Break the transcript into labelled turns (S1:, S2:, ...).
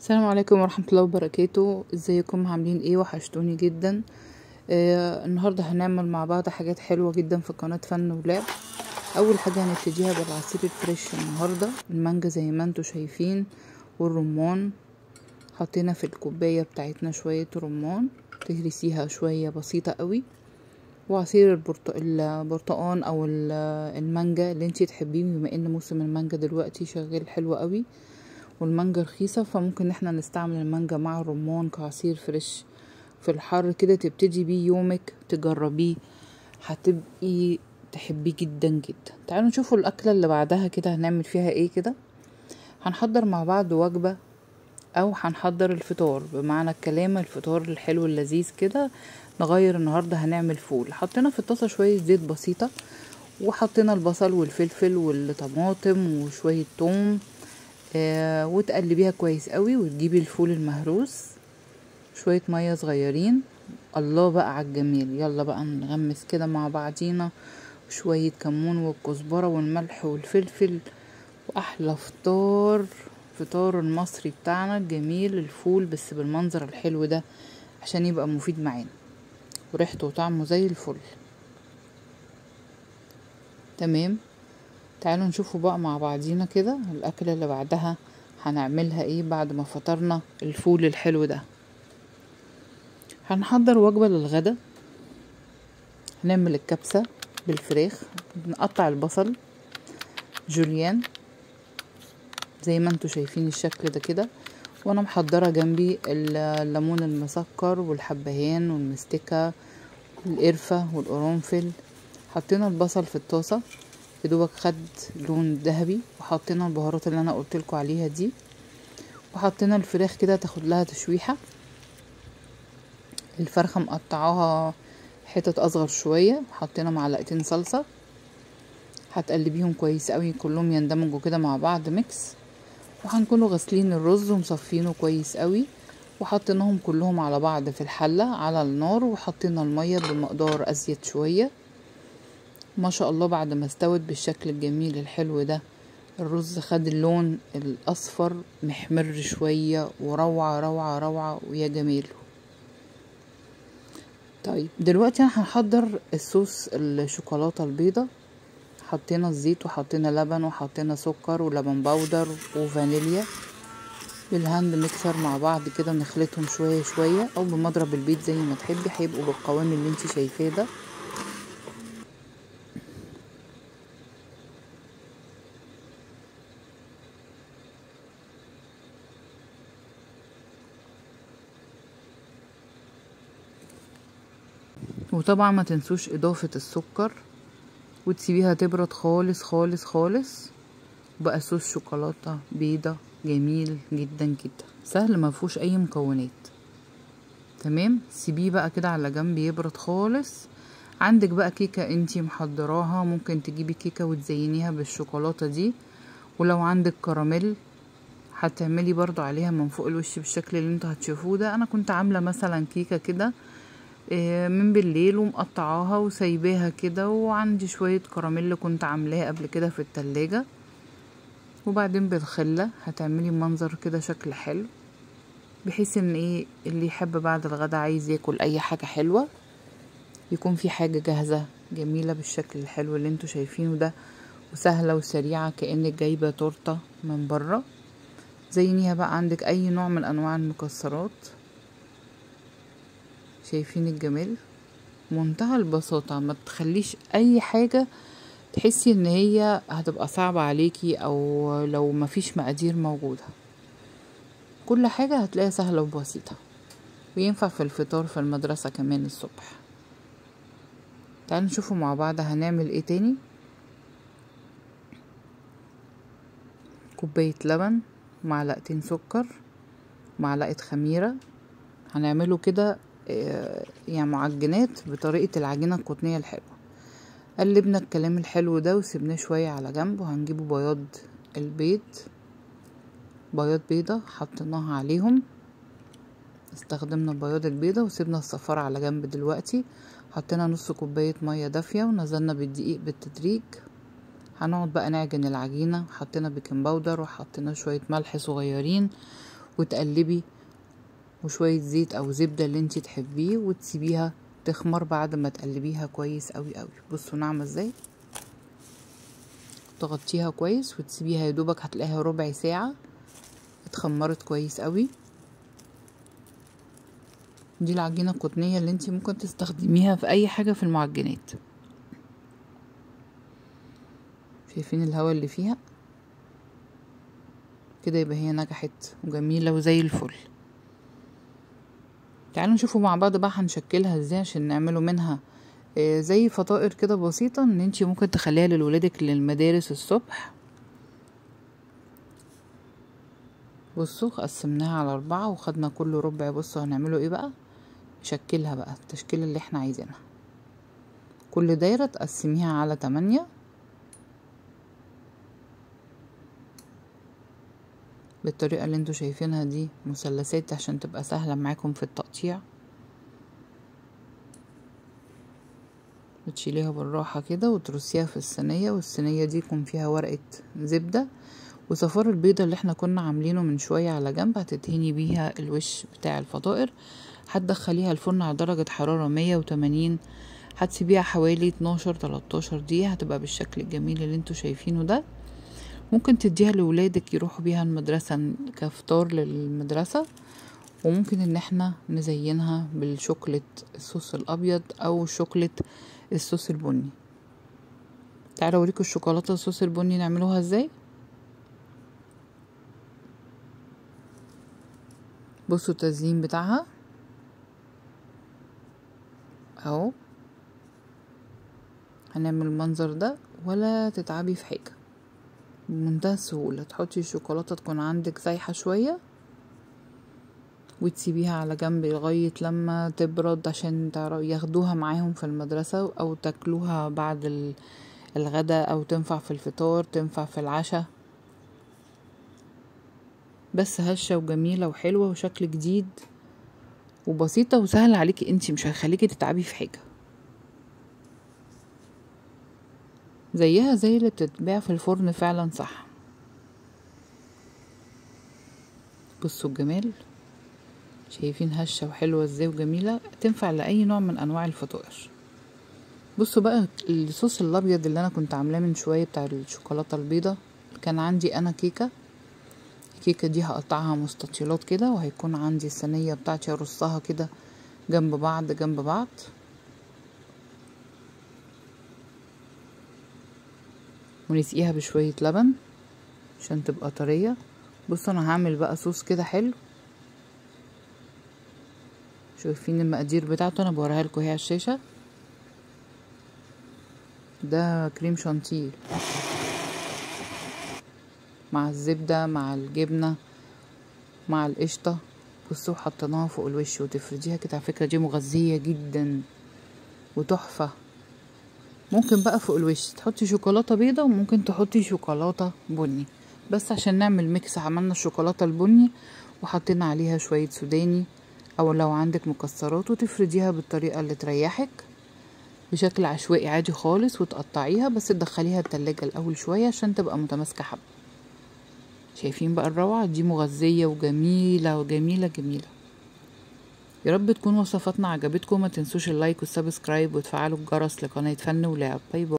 S1: السلام عليكم ورحمة الله وبركاته. ازيكم؟ عاملين ايه؟ وحشتوني جدا. النهاردة هنعمل مع بعض حاجات حلوة جدا في قناة فن ولعب. اول حاجة هنبتديها بالعصير الفريش. النهاردة المانجا زي ما انتوا شايفين والرمان، حطينا في الكوباية بتاعتنا شوية رمان تهرسيها شوية بسيطة قوي، وعصير البرتقان او المانجا اللي انتي تحبيه، بما ان موسم المانجا دلوقتي شغال حلو قوي والمانجا رخيصة، فممكن احنا نستعمل المانجا مع الرمان كعصير فريش في الحر كده. تبتدي بيه يومك، تجربيه هتبقي تحبيه جدا جدا. تعالوا نشوفوا الاكلة اللي بعدها كده هنعمل فيها ايه. كده هنحضر مع بعض وجبة او هنحضر الفطار، بمعنى الكلام الفطار الحلو اللذيذ كده. نغير النهاردة هنعمل فول. حطينا في الطاسة شوية زيت بسيطة، وحطينا البصل والفلفل والطماطم وشوية توم، وتقلبيها كويس قوي، وتجيبي الفول المهروس، شوية مية صغيرين. الله بقى على الجميل. يلا بقى نغمس كده مع بعضينا، وشوية كمون والكزبرة والملح والفلفل، واحلى فطار المصري بتاعنا الجميل، الفول بس بالمنظر الحلو ده عشان يبقى مفيد معانا، وريحته وطعمه زي الفل. تمام، تعالوا نشوفوا بقى مع بعضينا كده الأكلة اللي بعدها هنعملها ايه بعد ما فطرنا الفول الحلو ده. هنحضر وجبة للغدا. هنعمل الكبسة بالفراخ. نقطع البصل جوليان زي ما انتوا شايفين الشكل ده كده، وانا محضرة جنبي الليمون المسكر والحبهان والمستكة والقرفة والقرنفل. حطينا البصل في الطاسة يدوبك خد لون ذهبي، وحطينا البهارات اللي انا قلتلكوا عليها دي، وحطينا الفراخ كده تاخد لها تشويحة. الفرخة مقطعاها حتت اصغر شوية، حطينا معلقتين صلصة. هتقلبيهم كويس قوي كلهم يندمجوا كده مع بعض ميكس. وهنكونوا غاسلين الرز ومصفينه كويس قوي، وحطيناهم كلهم على بعض في الحلة على النار، وحطينا المية بمقدار ازيد شوية. ما شاء الله بعد ما استوت بالشكل الجميل الحلو ده، الرز خد اللون الاصفر محمر شوية، وروعة روعة روعة ويا جميله. طيب دلوقتي انا هنحضر الصوص الشوكولاتة البيضة. حطينا الزيت وحطينا لبن وحطينا سكر ولبن باودر وفانيليا بالهاند ميكسر مع بعض كده، نخلطهم شوية شوية او بمضرب البيض زي ما تحبي، هيبقوا بالقوام اللي انت شايفاه ده. وطبعا ما تنسوش اضافة السكر، وتسيبيها تبرد خالص خالص خالص. بقى صوص شوكولاتة بيضة جميل جدا جدا، سهل ما فيهوش اي مكونات. تمام، سيبيه بقى كده على جنب يبرد خالص. عندك بقى كيكة انتي محضراها، ممكن تجيبي كيكة وتزينيها بالشوكولاتة دي. ولو عندك كراميل هتعملي برضو عليها من فوق الوش بالشكل اللي انتوا هتشوفوه ده. انا كنت عاملة مثلا كيكة كده من بالليل ومقطعاها وسايباها كده، وعندي شوية كراميل كنت عاملاها قبل كده في التلاجة، وبعدين بالخلة هتعملي منظر كده شكل حلو، بحيث ان ايه اللي يحب بعد الغدا عايز ياكل اي حاجة حلوة يكون في حاجة جاهزة جميلة بالشكل الحلو اللي انتوا شايفينه ده، وسهلة وسريعة كأنك جايبة تورتة من بره. زينيها بقى عندك اي نوع من انواع المكسرات. شايفين الجمال؟ منتهى البساطة، ما تخليش اي حاجة تحسي ان هي هتبقى صعبة عليكي، او لو مفيش مقادير موجودة. كل حاجة هتلاقيها سهلة وبسيطة، وينفع في الفطار في المدرسة كمان الصبح. تعالوا نشوفوا مع بعض هنعمل ايه تاني. كوباية لبن، معلقتين سكر، معلقة خميرة. هنعمله كده يعني معجنات بطريقة العجينة القطنية الحلوة. قلبنا الكلام الحلو ده وسيبناه شوية على جنب، وهنجيبه بياض البيض، بياض بيضة حطيناها عليهم. استخدمنا بياض البيضة وسيبنا الصفار على جنب. دلوقتي حطينا نص كوباية مية دافية ونزلنا بالدقيق بالتدريج. هنقعد بقى نعجن العجينة. حطينا بيكنج باودر وحطينا شوية ملح صغيرين، وتقلبي، وشوية زيت او زبدة اللي انتي تحبيه، وتسيبيها تخمر بعد ما تقلبيها كويس قوي قوي. بصوا ناعمة ازاي. تغطيها كويس وتسيبيها يا دوبك، هتلاقيها ربع ساعة اتخمرت كويس قوي. دي العجينة القطنية اللي انتي ممكن تستخدميها في اي حاجة في المعجنات. شايفين الهواء اللي فيها كده؟ يبقى هي نجحت وجميلة وزي الفل. تعالوا نشوفوا مع بعض بقى هنشكلها ازاي عشان نعمله منها زي فطائر كده بسيطة، ان انتي ممكن تخليها لولادك للمدارس الصبح. بصوا قسمناها على 4 وخدنا كل ربع. بصوا هنعمله ايه بقى، نشكلها بقى التشكيلة اللي احنا عايزينها. كل دايرة تقسميها على 8 بالطريقة اللي انتوا شايفينها دي، مثلثات عشان تبقى سهلة معاكم في التقطيع. بتشيليها بالراحة كده وترصيها في الصينية، والصينية دي يكون فيها ورقة زبدة، وصفار البيضة اللي احنا كنا عاملينه من شوية على جنب هتدهني بيها الوش بتاع الفطائر. هتدخليها الفرن على درجة حرارة 180، هتسيبيها حوالي 12-13 دقيقة، هتبقى بالشكل الجميل اللي انتوا شايفينه ده. ممكن تديها لولادك يروحوا بيها المدرسة كفطار للمدرسة، وممكن ان احنا نزينها بالشوكولات الصوص الابيض او شوكولات الصوص البني. تعالوا اوريكم الشوكولاتة الصوص البني نعملوها ازاي. بصوا التزيين بتاعها اهو. هنعمل المنظر ده ولا تتعبي في حاجة، بمنتهى السهولة. تحطي الشوكولاتة تكون عندك سايحة شوية، وتسيبيها على جنب لغاية لما تبرد عشان ياخدوها معاهم في المدرسة، او تاكلوها بعد الغدا، او تنفع في الفطار، تنفع في العشاء. بس هشة وجميلة وحلوة وشكل جديد وبسيطة وسهلة عليكي انتي، مش هيخليكي تتعبي في حاجة. زيها زي اللي بتتباع في الفرن فعلا، صح. بصوا الجمال، شايفين هشة وحلوة ازاي وجميلة، تنفع لأي نوع من انواع الفطائر. بصوا بقى الصوص الابيض اللي انا كنت عاملاه من شوية بتاع الشوكولاتة البيضة، كان عندي انا كيكة دي هقطعها مستطيلات كده، وهيكون عندي الصينية بتاعتي ارصها كده جنب بعض جنب بعض. ونسقيها بشوية لبن عشان تبقى طرية. بصوا انا هعمل بقى صوص كده حلو. شايفين المقادير بتاعته، انا بوريها لكم هي على الشاشة. ده كريم شانتيه مع الزبدة مع الجبنة مع القشطة. بصوا حطيناها فوق الوش وتفرديها كده. على فكرة دي مغذية جدا وتحفة. ممكن بقى فوق الوش تحطي شوكولاتة بيضة، وممكن تحطي شوكولاتة بني، بس عشان نعمل ميكس عملنا الشوكولاتة البني وحطينا عليها شوية سوداني، او لو عندك مكسرات، وتفرديها بالطريقة اللي تريحك بشكل عشوائي عادي خالص، وتقطعيها بس تدخليها التلاجة الاول شوية عشان تبقى متماسكة حبة. شايفين بقى الروعة دي، مغذية وجميلة وجميلة جميلة. يا رب تكون وصفاتنا عجبتكم. ما تنسوش اللايك والسبسكرايب وتفعلوا الجرس لقناة فن ولعب. باي باي.